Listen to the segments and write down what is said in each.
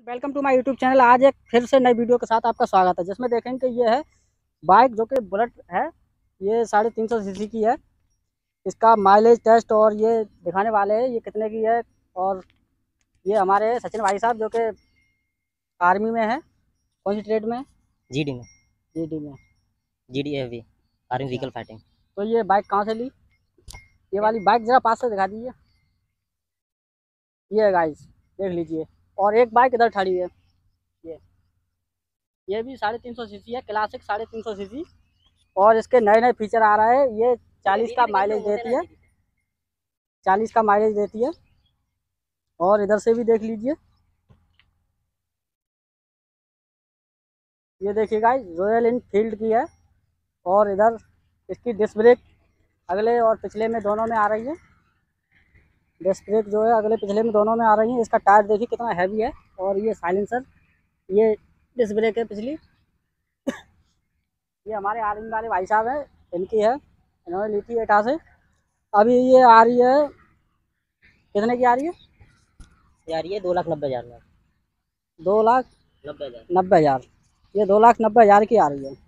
Welcome to my YouTube channel. आज एक फिर से नई वीडियो के साथ आपका स्वागत है, जिसमें देखेंगे कि ये है बाइक जो कि बुलेट है। ये 350 सीसी की है। इसका माइलेज टेस्ट और ये दिखाने वाले हैं ये कितने की है। और ये हमारे सचिन भाई साहब जो कि आर्मी में है। कौन सी ट्रेड में? जीडी में। GD army vehicle fighting. तो ये बाइक कहाँ से ली? ये वाली बाइक ज़रा पास से दिखा दीजिए। ये है गाइस, देख लीजिए। और एक बाइक इधर खड़ी है। ये भी 350 सीसी है, क्लासिक 350 सीसी। और इसके नए नए फीचर आ रहा है। ये 40 का माइलेज देती है, 40 का माइलेज देती है। और इधर से भी देख लीजिए। ये देखिए गाइस, रॉयल एनफील्ड की है। और इधर इसकी डिस्क ब्रेक अगले और पिछले में दोनों में आ रही है। डिस्क ब्रेक जो है अगले पिछले में दोनों में आ रही है। इसका टायर देखिए कितना हैवी है। और ये साइलेंसर, ये डिस्क ब्रेक है पिछली। ये हमारे आर्मी वाले भाई साहब हैं, इनकी है। इन्होंने ली थी एटा से। अभी ये आ रही है, कितने की आ रही है? ये आ रही है 2,90,000 में। 2,90,000। ये 2,90,000 की आ रही है।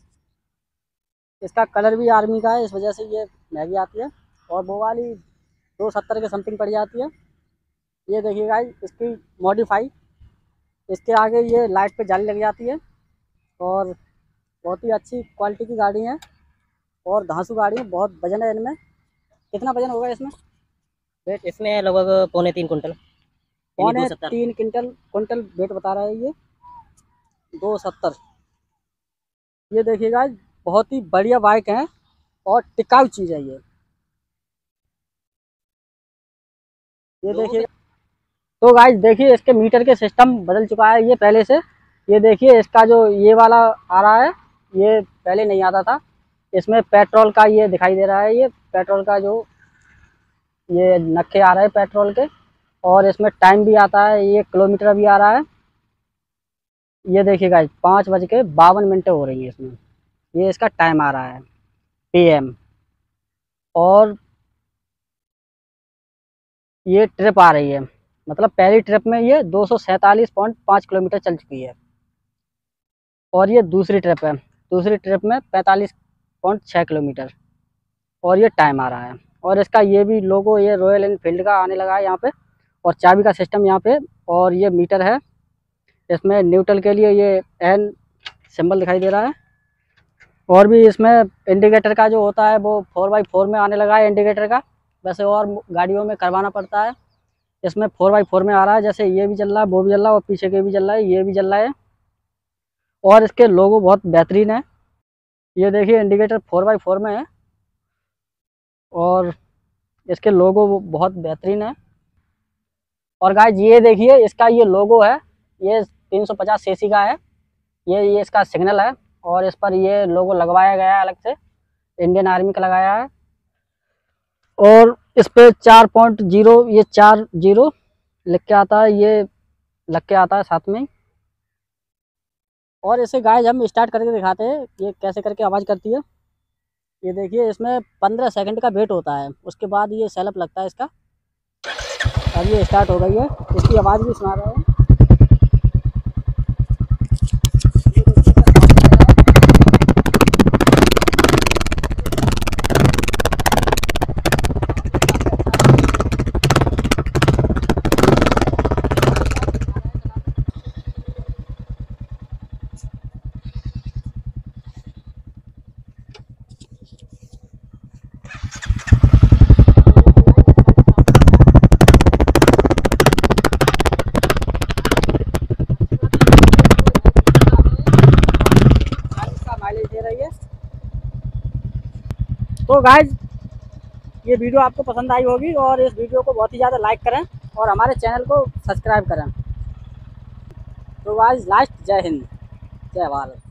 इसका कलर भी आर्मी का है, इस वजह से ये महंगी आती है। और वो वाली 270 के समथिंग पड़ जाती है। ये देखिए गाइस, इसकी मॉडिफाई, इसके आगे ये लाइट पे जाली लग जाती है। और बहुत ही अच्छी क्वालिटी की गाड़ी है। और धांसू गाड़ी है, बहुत वजन है इनमें। कितना वजन होगा इसमें? वेट इसमें लगभग 3.25 कुंटल। 3.25 कुंटल वेट बता रहा है ये। 270। ये देखिएगा, बहुत ही बढ़िया बाइक है और टिकाऊ चीज़ है ये देखिए। तो गाइस देखिए, इसके मीटर के सिस्टम बदल चुका है ये पहले से। ये देखिए, इसका जो ये वाला आ रहा है, ये पहले नहीं आता था। इसमें पेट्रोल का ये दिखाई दे रहा है, ये पेट्रोल का जो ये नक्शे आ रहे हैं पेट्रोल के। और इसमें टाइम भी आता है, ये किलोमीटर भी आ रहा है। ये देखिए गाइस, 5:52 हो रही है इसमें। ये इसका टाइम आ रहा है PM। और ये ट्रिप आ रही है, मतलब पहली ट्रिप में ये 247.5 किलोमीटर चल चुकी है। और ये दूसरी ट्रिप है, दूसरी ट्रिप में 45.6 किलोमीटर। और ये टाइम आ रहा है। और इसका ये भी लोगो, ये रॉयल एनफील्ड का आने लगा है यहाँ पे। और चाबी का सिस्टम यहाँ पे। और ये मीटर है, इसमें न्यूट्रल के लिए ये N सिंबल दिखाई दे रहा है। और भी इसमें इंडिकेटर का जो होता है वो 4x4 में आने लगा है इंडिकेटर का। वैसे और गाड़ियों में करवाना पड़ता है, इसमें 4x4 में आ रहा है। जैसे ये भी चल रहा है, वो भी चल रहा है, और पीछे के भी चल रहा है, ये भी चल रहा है। और इसके लोगो बहुत बेहतरीन है। ये देखिए, इंडिकेटर 4x4 में है। और इसके लोगो बहुत बेहतरीन है। और गाइस ये देखिए, इसका ये लोगो है, ये 350 सीसी का है। ये इसका सिग्नल है। और इस पर ये लोगो लगवाया गया है अलग से, इंडियन आर्मी का लगाया है। और इस पे 4.0, ये 40 लिख के आता है, ये लग के आता है साथ में। और इसे गाइस हम स्टार्ट करके दिखाते हैं ये कैसे करके आवाज़ करती है। ये देखिए, इसमें 15 सेकंड का वेट होता है, उसके बाद ये सेलअप लगता है इसका। अब ये स्टार्ट हो गई है, इसकी आवाज़ भी सुना रहे हैं। दे रही है। तो गाइस, ये वीडियो आपको पसंद आई होगी और इस वीडियो को बहुत ही ज़्यादा लाइक करें और हमारे चैनल को सब्सक्राइब करें। तो गाइस लास्ट, जय हिंद, जय भारत।